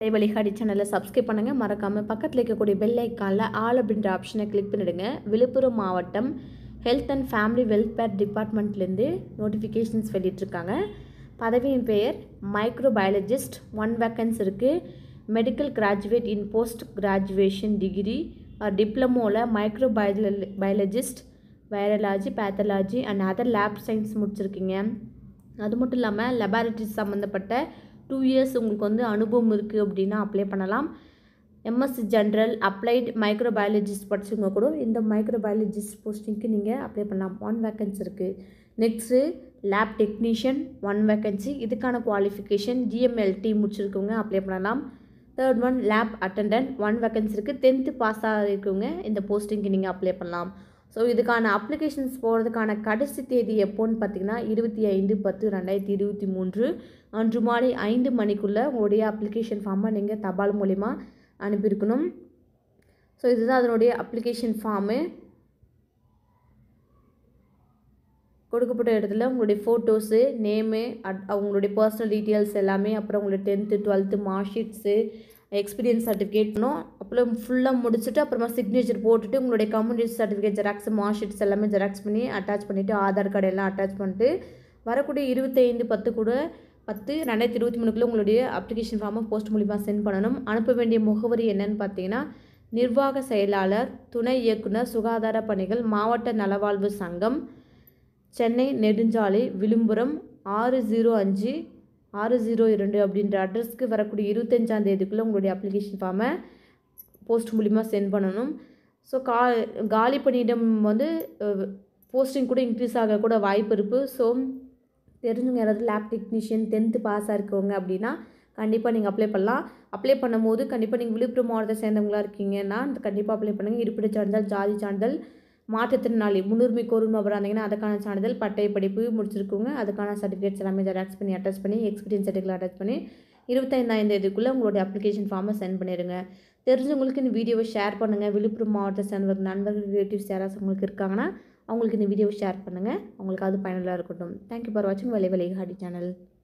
வழிகாட்டி சேனலை சப்ஸ்கிரைப் பண்ணுங்கள். மறக்காமல் பக்கத்தில் இருக்கக்கூடிய பெல் ஐக்கானில் ஆல் அப்படின்ற ஆப்ஷனை கிளிக் பண்ணிவிடுங்க. விழுப்புரம் மாவட்டம் ஹெல்த் அண்ட் ஃபேமிலி வெல்ஃபேர் டிபார்ட்மெண்ட்லேருந்து நோட்டிஃபிகேஷன்ஸ் வெளியிட்டிருக்காங்க. பதவியின் பெயர் மைக்ரோபயாலஜிஸ்ட். 1 வேக்கன்ஸ் இருக்குது. Medical graduate in post graduation degree டிப்ளமோவில் microbiologist, virology, pathology and other lab science முடிச்சிருக்கீங்க. அது மட்டும் இல்லாமல் லெபார்ட்டரிஸ் சம்மந்தப்பட்ட 2 இயர்ஸ் உங்களுக்கு அனுபவம் இருக்குது அப்படின்னா அப்ளை பண்ணலாம். எம்எஸ்சி ஜென்ரல் அப்ளைட் மைக்ரோபயாலஜிஸ்ட் படிச்சவங்க கூட இந்த மைக்ரோபயாலஜிஸ்ட் போஸ்டிங்க்கு நீங்கள் அப்ளை பண்ணலாம். 1 வேக்கன்சி இருக்குது. Next lab technician 1 vacancy. இதுக்கான குவாலிஃபிகேஷன் GMLT முடிச்சிருக்கவங்க அப்ளை பண்ணலாம். Third one lab attendant 1 vacancy இருக்குது. 10th பாஸ் ஆகிருக்கவங்க இந்த போஸ்டிங்க்கு நீங்கள் அப்ளை பண்ணலாம். ஸோ இதுக்கான அப்ளிகேஷன்ஸ் போகிறதுக்கான கடைசி தேதி எப்போன்னு பார்த்தீங்கன்னா 25/10/2023 அன்று மாலை 5 மணிக்குள்ளே உங்களுடைய அப்ளிகேஷன் ஃபார்மை நீங்கள் தபால் மூலிமா அனுப்பியிருக்கணும். ஸோ இதுதான் அதனுடைய அப்ளிகேஷன் ஃபார்மு. கொடுக்கப்பட்ட இடத்துல உங்களுடைய ஃபோட்டோஸு, நேமு, அவங்களுடைய பர்சனல் டீட்டெயில்ஸ் எல்லாமே, அப்புறம் உங்களுடைய 10th 12th mark sheets, experience certificate பண்ணணும். அப்புறம் ஃபுல்லாக முடிச்சுட்டு அப்புறமா சிக்னேச்சர் போட்டுட்டு உங்களுடைய community certificate xerox, mark sheets எல்லாமே ஜெராக்ஸ் பண்ணி அட்டாச் பண்ணிவிட்டு ஆதார் கார்டு எல்லாம் அட்டாச் பண்ணிட்டு வரக்கூடிய 25/10/2023 உங்களுடைய அப்ளிகேஷன் ஃபார்மை போஸ்ட் மூலிமா சென்ட் பண்ணணும். அனுப்ப வேண்டிய முகவரி என்னன்னு பார்த்தீங்கன்னா நிர்வாக செயலாளர், துணை இயக்குனர், சுகாதார பணிகள், மாவட்ட நலவாழ்வு சங்கம், சென்னை நெடுஞ்சாலை, விழுப்புரம் 605602 அப்படின்ற அட்ரஸ்க்கு வரக்கூடிய 25ஆம் தேதிக்குள்ளே உங்களுடைய அப்ளிகேஷன் ஃபார்மை போஸ்ட் மூலிமா சென்ட் பண்ணணும். ஸோ காலி பணியிடம் போஸ்டிங் கூட இன்க்ரீஸ் ஆக கூட வாய்ப்பு இருக்குது. ஸோ தெரிஞ்சவங்க யாராவது லேப் டெக்னீஷியன் 10th பாஸாக இருக்கவங்க அப்படின்னா கண்டிப்பாக நீங்கள் அப்ளை பண்ணலாம். அப்ளை பண்ணும்போது கண்டிப்பாக நீங்கள் விழுப்புரம் மாவட்டத்தை சேர்ந்தவங்களாக இருக்கீங்கன்னா கண்டிப்பாக அப்ளை பண்ணுங்கள். இருப்பிடச் சான்றிதழ், ஜாதி சான்றிதழ், மாற்றுத்திறனாளி முன்னுரிமை கோரும் நபராக இருந்தீங்கன்னா அதுக்கான சான்றிதழ், பட்டய படிப்பு முடிச்சிருக்கோங்க அதுக்கான சர்டிஃபிகேட்ஸ் எல்லாமே ஜெராக்ஸ் பண்ணி அட்டாச் பண்ணி எக்ஸ்பீரியன்ஸ் சர்டிஃபிகேட் அட்டாச் பண்ணி 25ஆம் தேதிக்குள்ளே உங்களுடைய அப்ளிகேஷன் ஃபார்மை சென்ட் பண்ணிடுங்க. தெரிஞ்சவங்களுக்கு இந்த வீடியோவை ஷேர் பண்ணுங்கள். விழுப்புரம் மாவட்டத்தை சேர்ந்த நண்பர்கள், ரிலேட்டிவ்ஸ் யாராவது உங்களுக்கு இருக்காங்கன்னா அவங்களுக்கு இந்த வீடியோவை ஷேர் பண்ணுங்கள். அவங்களுக்கு அது பயனுள்ளதாக இருக்கட்டும். தேங்க்யூ ஃபார் வாட்சிங் வழிகாட்டி சேனல்.